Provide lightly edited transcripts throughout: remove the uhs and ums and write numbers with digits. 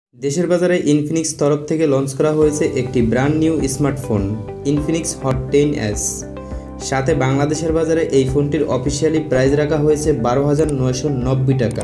দেশের বাজারে ইনফিনিক্স তরফ থেকে লঞ্চ করা হয়েছে একটি brand new smartphone Infinix Hot 10s। সাথে বাংলাদেশের বাজারে এই ফোনটির অফিসিয়ালি প্রাইস রাখা হয়েছে 12,990 টাকা।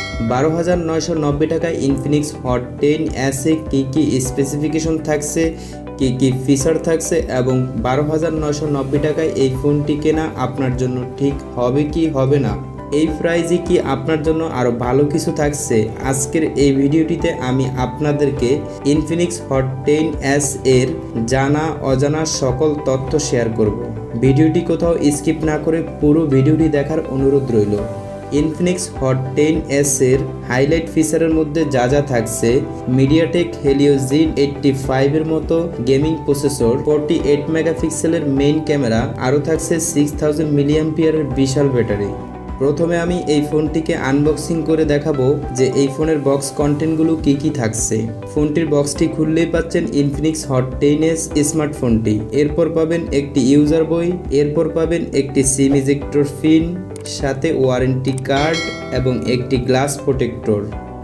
12,990 টাকায় ইনফিনিক্স হট 10s এ কী স্পেসিফিকেশন থাকছে, কী ফিচার থাকছে এবং 12,990 টাকায় এই ফোনটি কেনা আপনার জন্য ঠিক হবে কি হবে না, এই প্রাইজে কি আপনার জন্য আরও ভালো কিছু থাকছে, আজকের এই ভিডিওটিতে আমি আপনাদেরকে ইনফিনিক্স হট 10s এর জানা অজানা সকল তথ্য শেয়ার করব। ভিডিওটি কোথাও স্কিপ না করে পুরো ভিডিওটি দেখার অনুরোধ রইল। ইনফিনিক্স হট 10s এর হাইলাইট ফিচারের মধ্যে যা যা থাকছে: মিডিয়াটেক হেলিও Z85 এর মতো গেমিং প্রসেসর, 48 মেগাপিক্সেলের মেইন ক্যামেরা, আরও থাকছে 6000 মিলিঅ্যাম্পিয়ারের বিশাল ব্যাটারি। প্রথমে আমি এই ফোনটিকে আনবক্সিং করে দেখাবো যে এই ফোনের বক্স কন্টেন্টগুলো কি থাকছে। ফোনটির বক্সটি খুললেই পাচ্ছেন ইনফিনিক্স হট 10s স্মার্টফোনটি। এরপর পাবেন একটি ইউজার বই, এরপর পাবেন একটি সিম ইজেক্টর পিন, সাথে ওয়ারেন্টি কার্ড এবং একটি গ্লাস প্রোটেক্টর।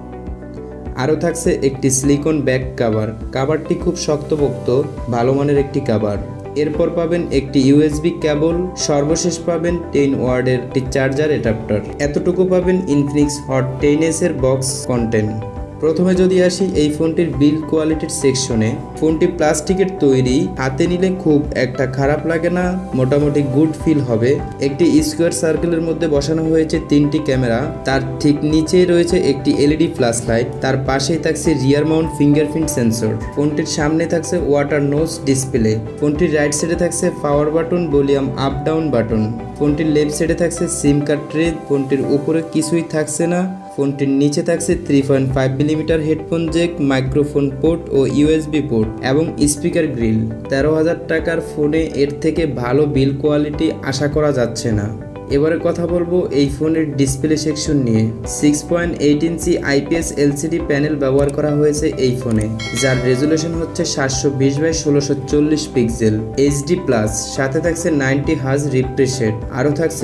আরও থাকছে একটি সিলিকন ব্যাক কাভারটি খুব শক্তপোক্ত, ভালো মানের একটি কাভার। এরপর পাবেন একটি ইউএসবি কেবল, সর্বশেষ পাবেন 10 ওয়াটের একটি চার্জার অ্যাডাপ্টার। এতটুকু পাবেন ইনফিনিক্স হট 10s এর বক্স কন্টেন্ট। প্রথমে যদি আসি এই ফোনটির বিল্ড কোয়ালিটির সেকশনে, ফোনটি প্লাস্টিকের তৈরি, হাতে নিলে খুব একটা খারাপ লাগে না, মোটামুটি গুড ফিল হবে। একটি স্কোয়ার সার্কেলের মধ্যে বসানো হয়েছে 3টি ক্যামেরা, তার ঠিক নিচেই রয়েছে একটি এলইডি ফ্ল্যাশ লাইট, তার পাশেই থাকছে রিয়ার মাউন্ট ফিঙ্গারপ্রিন্ট সেন্সর। ফোনটির সামনে থাকছে ওয়াটার নোজ ডিসপ্লে। ফোনটির রাইট সাইডে থাকছে power button, volume up down button. ফোনটির লেফট সাইডে থাকছে সিম কার্ড ট্রে। ফোনটির উপরে কিছুই থাকছে না। ফোনটির নিচে থাকছে 3.5 millimetre headphone jack, microphone port ও ইউএসবি পোর্ট এবং স্পিকার গ্রিল। 13,000 টাকার ফোনে এর থেকে ভালো বিল্ড কোয়ালিটি আশা করা যাচ্ছে না। এবারে কথা বলবো এই ফোনের ডিসপ্লে সেকশন নিয়ে। 6.8 ইঞ্চি আইপিএস এলসিডি প্যানেল ব্যবহার করা হয়েছে এই ফোনে, যার রেজুলেশন হচ্ছে 720x1640 পিক্সেল এইচডি প্লাস। সাথে থাকছে 90 হার্জ রিফ্রেশ রেট, আরও থাকছে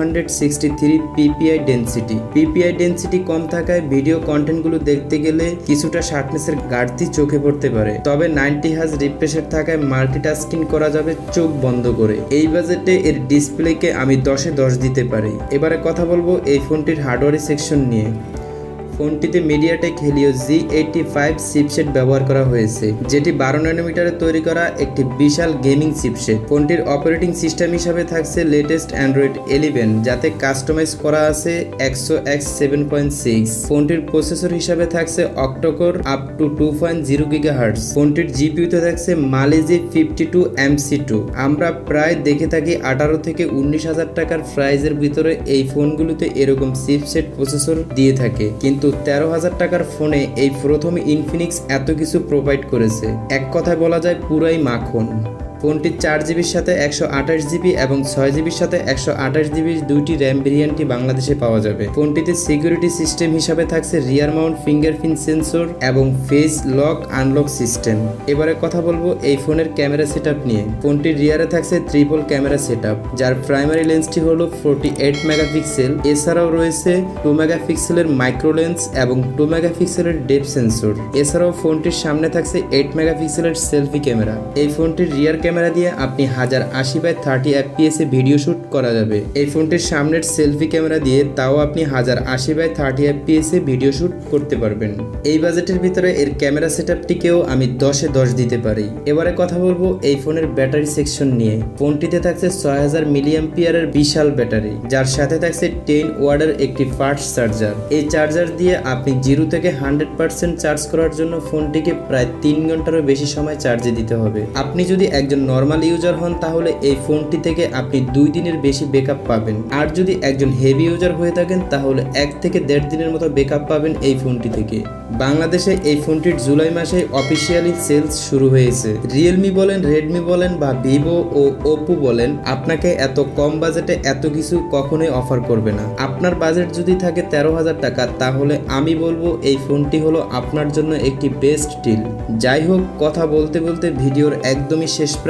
263 পিপিআই ডেন্সিটি। পিপিআই ডেন্সিটি কম থাকায় ভিডিও কন্টেন্টগুলো দেখতে গেলে কিছুটা শার্পনেসের ঘাটতি চোখে পড়তে পারে, তবে 90 হার্জ রিফ্রেশ রেট থাকায় মাল্টিটাস্কিং করা যাবে চোখ বন্ধ করে। এই বাজেটে এর ডিসপ্লেকে আমি 10 এ 10 দিতে পারি। এবারে কথা বলবো এই ফোনটির হার্ডওয়্যার সেকশন নিয়ে। ফোনটিতে মিডিয়াটেক হেলিও Z85 চিপসেট ব্যবহার করা হয়েছে, যেটি 12 ন্যানোমিটারে তৈরি করা একটি বিশাল গেমিং চিপসেট। ফোনটির অপারেটিং সিস্টেম হিসাবে থাকছে লেটেস্ট অ্যান্ড্রয়েড 11, যাতে কাস্টমাইজ করা আছে Exo-X 7.6। ফোনটির প্রসেসর হিসাবে থাকছে অক্টোকোর আপ টু 2.0 GHz। ফোনটির জিপিইউতে থাকছে মালিজি 52 MC2। আমরা প্রায় দেখে থাকি 18 থেকে 19,000 টাকার প্রাইজের ভিতরে এই ফোনগুলোতে এরকম চিপসেট প্রসেসর দিয়ে থাকে, কিন্তু 13,000 টাকার ফোনে এই প্রথম ইনফিনিক্স এত কিছু প্রোভাইড করেছে। এক কথায় বলা যায় পুরাই মাখন। ফোনটির 4জিবির সাথে 128GB এবং 6জিবির সাথে 128GB দুইটি র্যাম ভেরিয়েন্টই বাংলাদেশে পাওয়া যাবে। ফোনটিতে সিকিউরিটি সিস্টেম হিসাবে থাকছে রিয়ার মাউন্ট ফিঙ্গারপ্রিন্ট সেন্সর এবং ফেস লক আনলক সিস্টেম। এবারে কথা বলবো এই ফোনের ক্যামেরা সেটআপ নিয়ে। ফোনটির রিয়ারে থাকছে ট্রিপল ক্যামেরা সেটআপ, যার প্রাইমারি লেন্সটি হলো 48 মেগাপিক্সেল। এছাড়াও রয়েছে 2 মেগাপিক্সেলের মাইক্রো লেন্স এবং 2 মেগাপিক্সেলের ডেপথ সেন্সর। এছাড়াও ফোনটির সামনে থাকছে 8 মেগাপিক্সেলের সেলফি ক্যামেরা। এই ফোনটির রিয়ার ক্যামেরা দিয়ে আপনি 1080x30 fps এ ভিডিও শুট করা যাবে। এই ফোনটির সামনের সেলফি ক্যামেরা দিয়ে তাও আপনি 1080x30 fps এ ভিডিও শুট করতে পারবেন। এই বাজেটের ভিতরে এর ক্যামেরা সেটআপটিকেও আমি 10 এ 10 দিতে পারি। এবারে কথা বলবো এই ফোনের ব্যাটারি সেকশন নিয়ে। ফোনটিতে থাকছে 6000 মিলিঅ্যাম্পিয়ারের বিশাল ব্যাটারি, যার সাথে থাকছে 10 ওয়াটের একটি ফাস্ট চার্জার। এই চার্জার দিয়ে আপনি 0 থেকে 100% চার্জ করার জন্য ফোনটিকে প্রায় 3 ঘন্টারও বেশি সময় চার্জে দিতে হবে। আপনি যদি একজন নর্মাল ইউজার হন তাহলে এই ফোনটি থেকে আপনি 2 দিনের বেশি ব্যাকআপ পাবেন, আর যদি একজন হেভি ইউজার হয়ে থাকেন তাহলে 1 থেকে 1.5 দিনের মতো ব্যাকআপ পাবেন এই ফোনটি থেকে। বাংলাদেশে এই ফোনটির জুলাই মাসে অফিসিয়ালি সেলস শুরু হয়েছে। রিয়েলমি বলেন, রেডমি বলেন বা ভিভো ও ওপো বলেন, আপনাকে এত কম বাজেটে এত কিছু কখনোই অফার করবে না। আপনার বাজেট যদি থাকে 13,000 টাকা, তাহলে আমি বলবো এই ফোনটি হলো আপনার জন্য একটি বেস্ট ডিল। যাই হোক, কথা বলতে বলতে ভিডিওর একদমই শেষ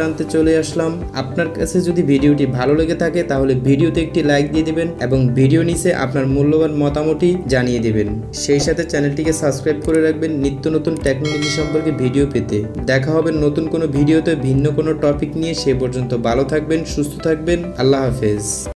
প্রান্তে চলে আসলাম। আপনার কাছে যদি ভিডিওটি ভালো লেগে থাকে তাহলে ভিডিওতে একটি লাইক দিয়ে দিবেন এবং ভিডিও নিচে আপনার মূল্যবান মতামতটি জানিয়ে দিবেন। সেই সাথে চ্যানেলটিকে সাবস্ক্রাইব করে রাখবেন নিত্য নতুন টেকনোলজি সম্পর্কে ভিডিও পেতে। দেখা হবে নতুন কোনো ভিডিওতে ভিন্ন কোনো টপিক নিয়ে। সে পর্যন্ত ভালো থাকবেন, সুস্থ থাকবেন। আল্লাহ হাফেজ।